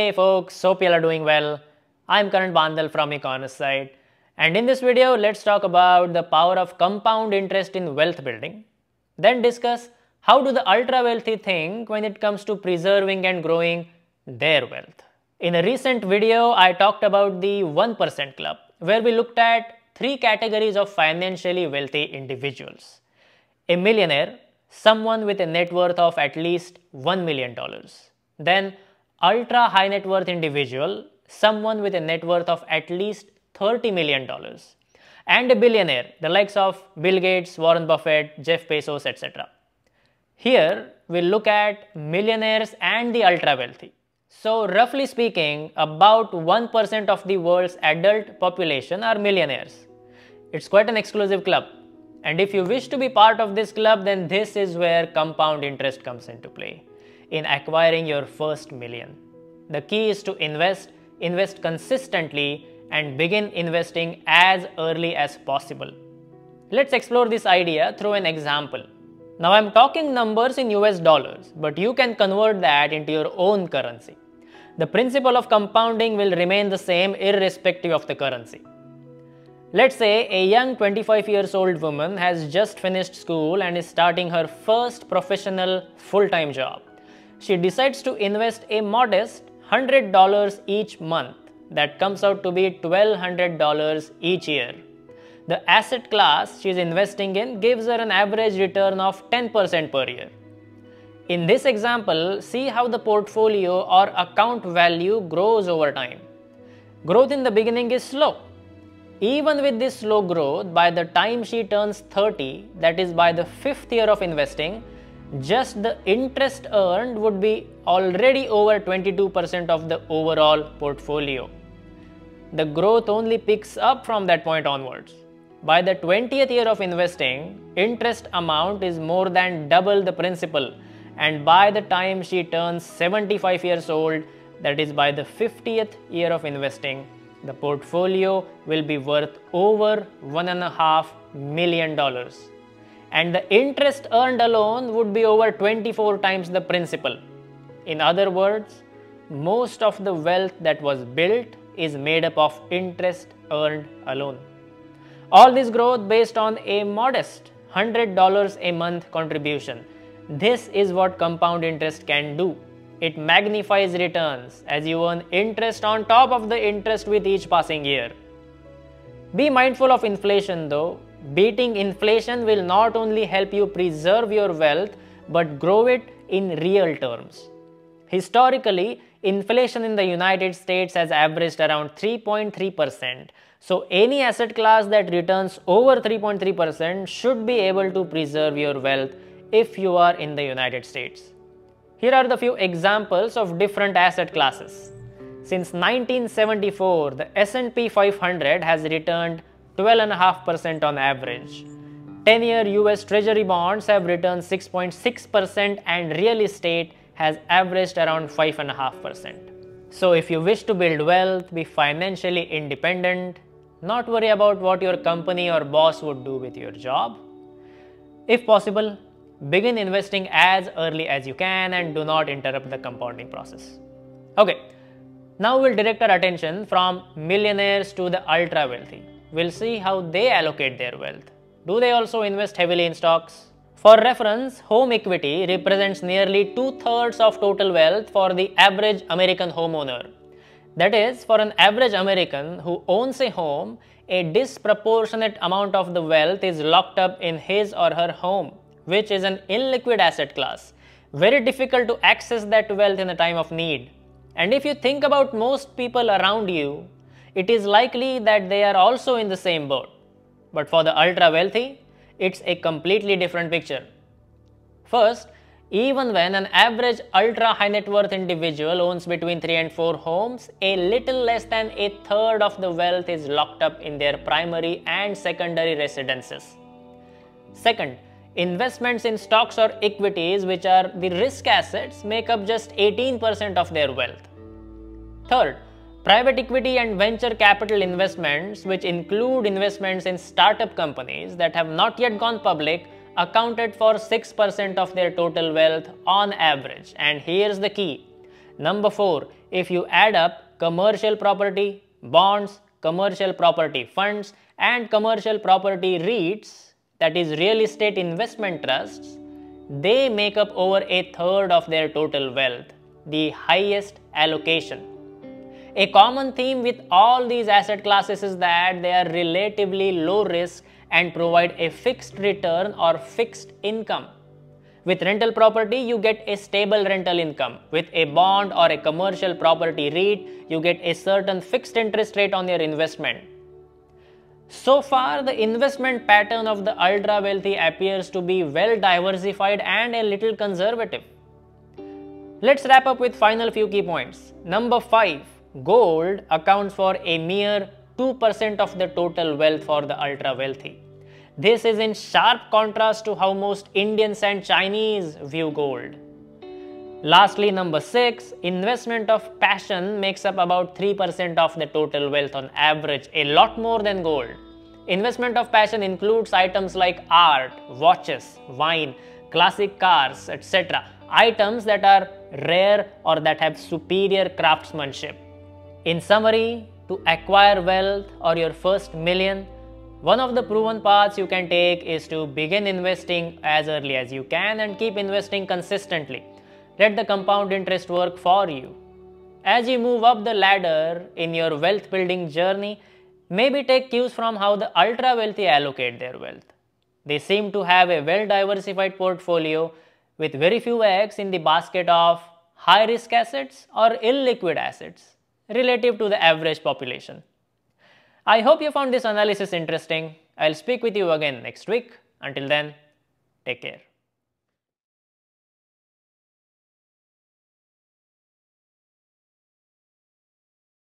Hey folks, hope you all are doing well. I'm Karan Bandal from Econosite, and in this video, let's talk about the power of compound interest in wealth building. Then discuss how do the ultra wealthy think when it comes to preserving and growing their wealth. In a recent video, I talked about the 1% Club, where we looked at three categories of financially wealthy individuals. A millionaire, someone with a net worth of at least $1 million. Then ultra high net worth individual, someone with a net worth of at least $30 million. And a billionaire, the likes of Bill Gates, Warren Buffett, Jeff Bezos, etc. Here, we'll look at millionaires and the ultra wealthy. So, roughly speaking, about 1% of the world's adult population are millionaires. It's quite an exclusive club. And if you wish to be part of this club, then this is where compound interest comes into play in acquiring your first million. The key is to invest consistently, and begin investing as early as possible. Let's explore this idea through an example. Now I'm talking numbers in US dollars, but you can convert that into your own currency. The principle of compounding will remain the same irrespective of the currency. Let's say a young 25 years old woman has just finished school and is starting her first professional full-time job. She decides to invest a modest $100 each month. That comes out to be $1,200 each year. The asset class she is investing in gives her an average return of 10% per year. In this example, see how the portfolio or account value grows over time. Growth in the beginning is slow. Even with this slow growth, by the time she turns 30, that is by the 5th year of investing, just the interest earned would be already over 22% of the overall portfolio. The growth only picks up from that point onwards. By the 20th year of investing, interest amount is more than double the principal, and by the time she turns 75 years old, that is by the 50th year of investing, the portfolio will be worth over $1.5 million. And the interest earned alone would be over 24 times the principal. In other words, most of the wealth that was built is made up of interest earned alone. All this growth based on a modest $100 a month contribution. This is what compound interest can do. It magnifies returns as you earn interest on top of the interest with each passing year. Be mindful of inflation though. Beating inflation will not only help you preserve your wealth, but grow it in real terms. Historically, inflation in the United States has averaged around 3.3%. So, any asset class that returns over 3.3% should be able to preserve your wealth if you are in the United States. Here are the few examples of different asset classes. Since 1974, the S&P 500 has returned 12.5% on average. 10-year US Treasury bonds have returned 6.6% and real estate has averaged around 5.5%. So if you wish to build wealth, be financially independent, not worry about what your company or boss would do with your job. If possible, begin investing as early as you can and do not interrupt the compounding process. Okay, now we'll direct our attention from millionaires to the ultra wealthy. We'll see how they allocate their wealth. Do they also invest heavily in stocks? For reference, home equity represents nearly 2/3 of total wealth for the average American homeowner. That is, for an average American who owns a home, a disproportionate amount of the wealth is locked up in his or her home, which is an illiquid asset class. Very difficult to access that wealth in a time of need. And if you think about most people around you, it is likely that they are also in the same boat. But for the ultra wealthy, it's a completely different picture. First, even when an average ultra high net worth individual owns between 3 and 4 homes, a little less than 1/3 of the wealth is locked up in their primary and secondary residences. Second, investments in stocks or equities, which are the risk assets, make up just 18% of their wealth. Third, private equity and venture capital investments, which include investments in startup companies that have not yet gone public, accounted for 6% of their total wealth on average. And here's the key. Number 4, if you add up commercial property, bonds, commercial property funds and commercial property REITs, that is real estate investment trusts, they make up over a third of their total wealth, the highest allocation. A common theme with all these asset classes is that they are relatively low risk and provide a fixed return or fixed income. With rental property, you get a stable rental income. With a bond or a commercial property REIT, you get a certain fixed interest rate on your investment. So far, the investment pattern of the ultra wealthy appears to be well diversified and a little conservative. Let's wrap up with final few key points. Number 5. Gold accounts for a mere 2% of the total wealth for the ultra wealthy. This is in sharp contrast to how most Indians and Chinese view gold. Lastly, number 6, investment of passion makes up about 3% of the total wealth on average, a lot more than gold. Investment of passion includes items like art, watches, wine, classic cars, etc. Items that are rare or that have superior craftsmanship. In summary, to acquire wealth or your first million, one of the proven paths you can take is to begin investing as early as you can and keep investing consistently. Let the compound interest work for you. As you move up the ladder in your wealth building journey, maybe take cues from how the ultra wealthy allocate their wealth. They seem to have a well diversified portfolio with very few eggs in the basket of high risk assets or illiquid assets relative to the average population. I hope you found this analysis interesting. I'll speak with you again next week. Until then, take care.